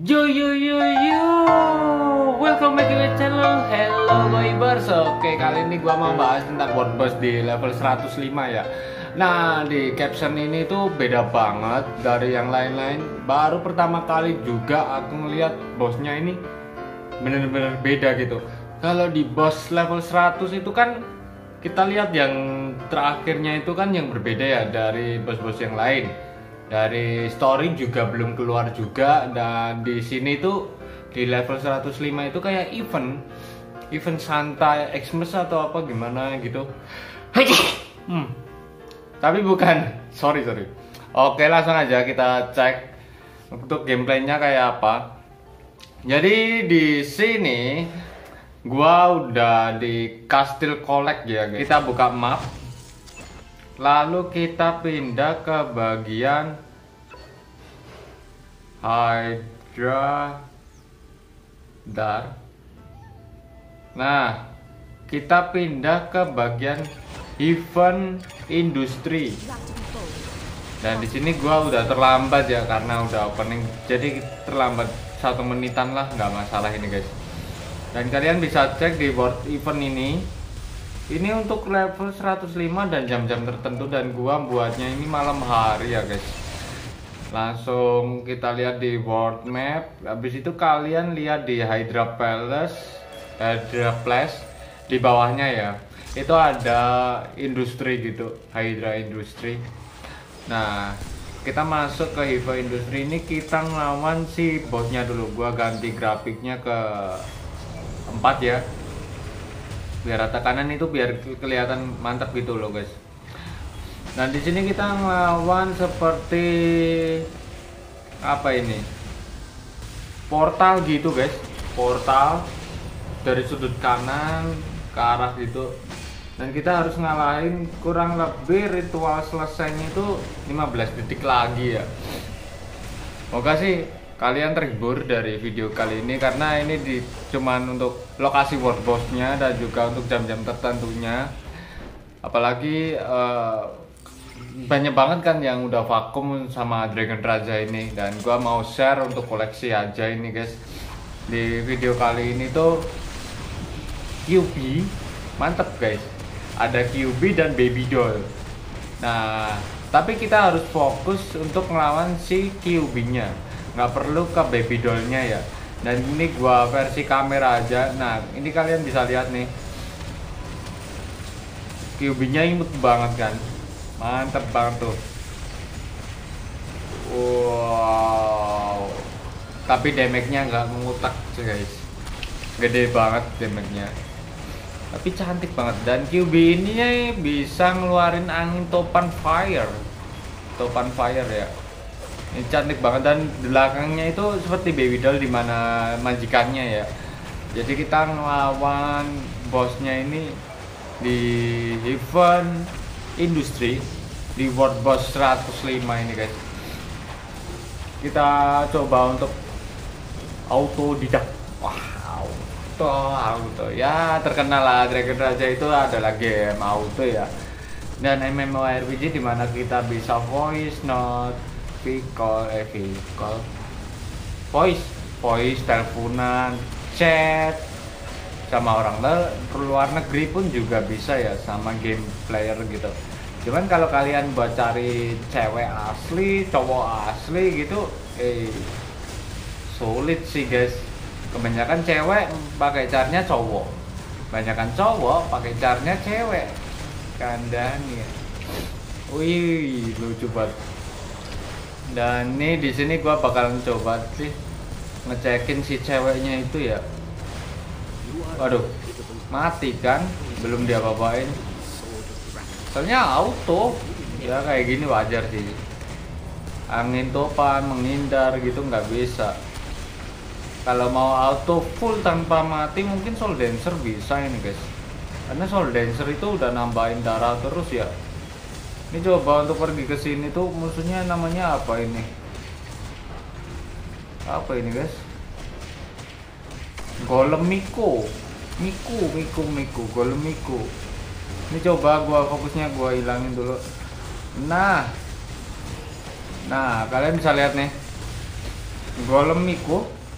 Yo yo yo yo, welcome back to my channel. Hello Boybers. Oke, kali ini gua mau bahas tentang World Boss di level 105 ya. Nah, di caption ini tuh beda banget dari yang lain-lain. Baru pertama kali juga aku ngeliat bosnya ini bener-bener beda gitu. Kalau di boss level 100 itu kan kita lihat yang terakhirnya itu kan yang berbeda ya dari bos-bos yang lain. Dari story juga belum keluar juga, dan di sini tuh di level 105 itu kayak event santai Xmas atau apa gimana gitu. Tapi bukan, sorry. Oke, langsung aja kita cek untuk gameplaynya kayak apa. Jadi di sini gua udah di Castle Collect ya guys. Kita buka map, lalu kita pindah ke bagian Hydra Dar. Nah, kita pindah ke bagian event industri. Dan di sini gua udah terlambat ya karena udah opening. Jadi terlambat 1 menitan lah, nggak masalah ini guys. Dan kalian bisa cek di board event ini. Ini untuk level 105 dan jam-jam tertentu, dan gua buatnya ini malam hari ya guys. Langsung kita lihat di world map. Habis itu kalian lihat di Hydra Place di bawahnya ya. Itu ada industri gitu, Hydra Industry. Nah, kita masuk ke Hydra Industry ini, kita ngelawan si bosnya dulu. Gua ganti grafiknya ke 4 ya. Biar rata kanan itu biar kelihatan mantap gitu loh guys. Nah, di sini kita ngelawan seperti apa ini? Portal gitu guys. Portal dari sudut kanan ke arah gitu. Dan kita harus ngalahin kurang lebih ritual selesainya itu 15 detik lagi ya. Moga sih kalian terhibur dari video kali ini, karena ini cuman untuk lokasi world bossnya dan juga untuk jam-jam tertentunya. Apalagi banyak banget kan yang udah vakum sama Dragon Raja ini, dan gua mau share untuk koleksi aja ini guys. Di video kali ini tuh QB mantep guys, ada QB dan Baby Doll. Nah, tapi kita harus fokus untuk ngelawan si QB nya, nggak perlu ke Baby Doll-nya ya. Dan ini gua versi kamera aja. Nah, ini kalian bisa lihat nih, QB-nya imut banget kan, mantep banget tuh. Wow, tapi damage-nya nggak mengutak guys, gede banget damage-nya, tapi cantik banget. Dan QB ini bisa ngeluarin angin topan fire ya. Ini cantik banget, dan belakangnya itu seperti Baby Doll di mana majikannya ya. Jadi kita ngelawan bosnya ini di event industri di World Boss 105 ini guys. Kita coba untuk autodidak. Wah, auto ya, terkenal lah Dragon Raja itu adalah game auto ya. Dan MMORPG di mana kita bisa voice note, voice, teleponan, chat sama orang luar negeri pun juga bisa ya, sama game player gitu. Cuman kalau kalian buat cari cewek asli, cowok asli gitu, sulit sih guys. Kebanyakan cewek pakai caranya cowok, kebanyakan cowok pakai caranya cewek. Kandangnya, wih lucu banget. Dan nih di sini gua bakalan coba sih ngecekin si ceweknya itu ya. Waduh, mati kan, belum diapa-apain. Soalnya auto ya, kayak gini wajar sih. Angin topan menghindar gitu nggak bisa. Kalau mau auto full tanpa mati mungkin Soul Dancer bisa ini guys, karena Soul Dancer itu udah nambahin darah terus ya. Ini coba untuk pergi ke sini tuh musuhnya namanya apa ini? Apa ini guys? Golem Miku, Golem Miku. Ini coba gua fokusnya gua hilangin dulu. Nah, kalian bisa lihat nih. Golem Miku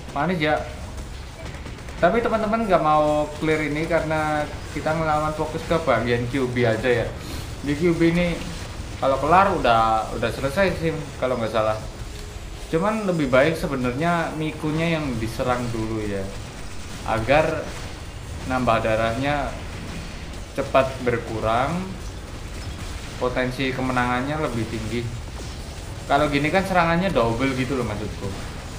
manis ya. Tapi teman-teman nggak mau clear ini karena kita ngelawan fokus ke bagian QB aja ya. Di QB ini kalau kelar udah selesai sih kalau nggak salah. Cuman lebih baik sebenarnya Mikunya yang diserang dulu ya, agar nambah darahnya cepat berkurang, potensi kemenangannya lebih tinggi. Kalau gini kan serangannya double gitu loh maksudku.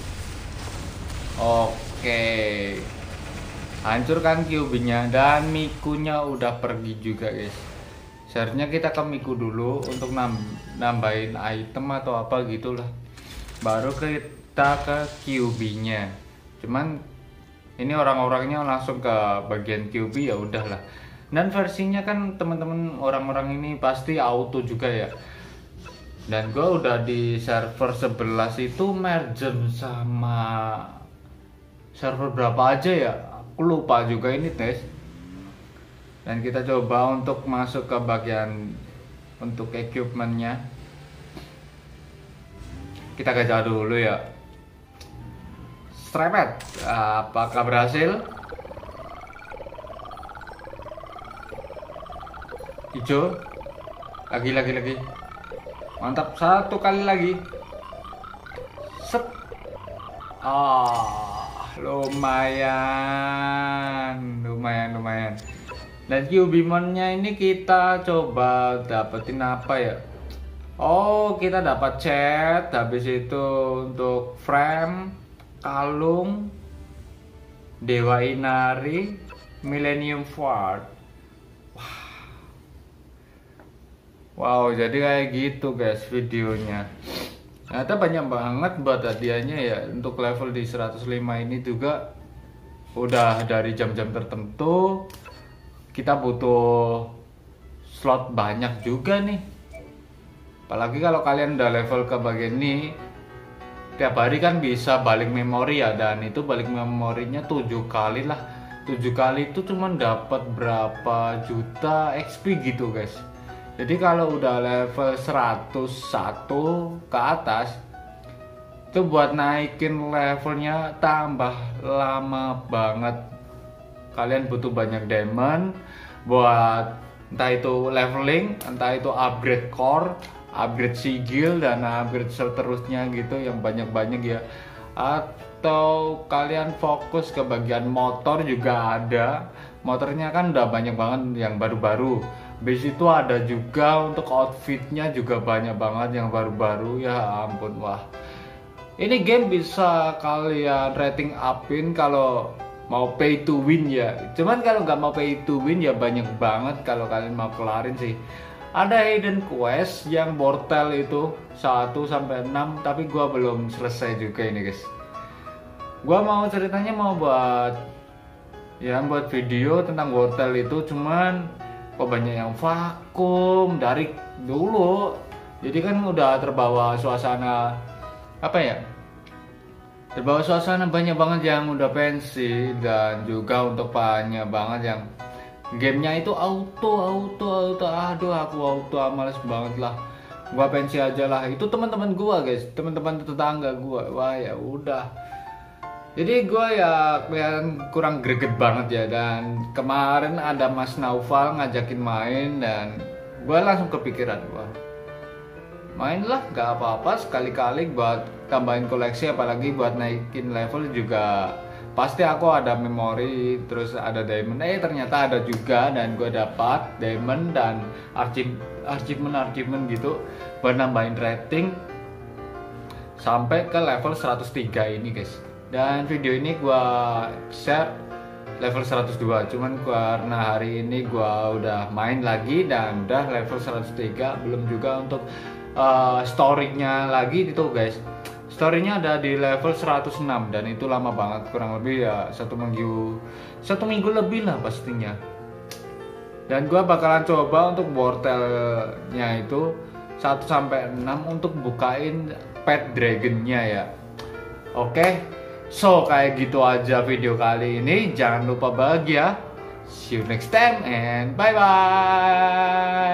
Oke, hancurkan QB-nya dan Mikunya udah pergi juga guys. Seharusnya kita ke Miku dulu untuk nambahin item atau apa gitulah, baru kita ke QB-nya. Cuman ini orang-orangnya langsung ke bagian QB, ya udahlah. Dan versinya kan teman-teman orang-orang ini pasti auto juga ya. Dan gue udah di server 11 itu merge sama server berapa aja ya, aku lupa juga ini guys. Dan kita coba untuk masuk ke bagian untuk equipmentnya. Kita gajah dulu ya. Strepet, apakah berhasil? Hijau, lagi. Mantap, satu kali lagi. Set. Lumayan. Dan QB-monnya ini kita coba dapetin apa ya? Oh, kita dapat chat, habis itu untuk frame, kalung, Dewa Inari, Millennium Fort. Wow, jadi kayak gitu guys videonya. Ternyata banyak banget buat hadiahnya ya. Untuk level di 105 ini juga udah dari jam-jam tertentu. Kita butuh slot banyak juga nih. Apalagi kalau kalian udah level ke bagian ini, tiap hari kan bisa balik memori ya. Dan itu balik memorinya 7 kali lah. 7 kali itu cuma dapat berapa juta XP gitu guys. Jadi kalau udah level 101 ke atas, itu buat naikin levelnya tambah lama banget. Kalian butuh banyak diamond buat entah itu leveling, entah itu upgrade core, upgrade sigil, dan upgrade seterusnya gitu yang banyak-banyak ya. Atau kalian fokus ke bagian motor juga ada. Motornya kan udah banyak banget yang baru-baru. Base itu ada juga untuk outfitnya juga banyak banget yang baru-baru, ya ampun. Wah, ini game bisa kalian rating upin kalau mau pay to win ya. Cuman kalau nggak mau pay to win ya banyak banget kalau kalian mau kelarin sih. Ada hidden quest yang Bortel itu 1 sampai 6, tapi gua belum selesai juga ini guys. Gua mau ceritanya mau buat video tentang Bortel itu, cuman kok banyak yang vakum dari dulu. Jadi kan udah terbawa suasana terbawa suasana banyak banget yang udah pensi, dan juga untuk banyak banget yang gamenya itu auto. Aduh, aku auto males banget lah. Gua pensi aja lah. Itu teman-teman gua guys, teman-teman tetangga gua. Wah ya udah. Jadi gue ya kelihatan kurang greget banget ya. Dan kemarin ada Mas Naufal ngajakin main, dan gue langsung kepikiran, wah mainlah, gak apa-apa sekali-kali buat tambahin koleksi, apalagi buat naikin level juga. Pasti aku ada memori, terus ada diamond. Ternyata ada juga, dan gue dapat diamond dan achievement gitu buat nambahin rating sampai ke level 103 ini guys. Dan video ini gua share level 102, cuman karena hari ini gua udah main lagi dan udah level 103, belum juga untuk story-nya lagi itu guys. Story-nya ada di level 106 dan itu lama banget, kurang lebih ya satu minggu lebih lah pastinya. Dan gua bakalan coba untuk Bortelnya itu 1 sampai 6 untuk bukain pet dragonnya ya. Oke. So kayak gitu aja video kali ini. Jangan lupa bahagia. See you next time and bye bye.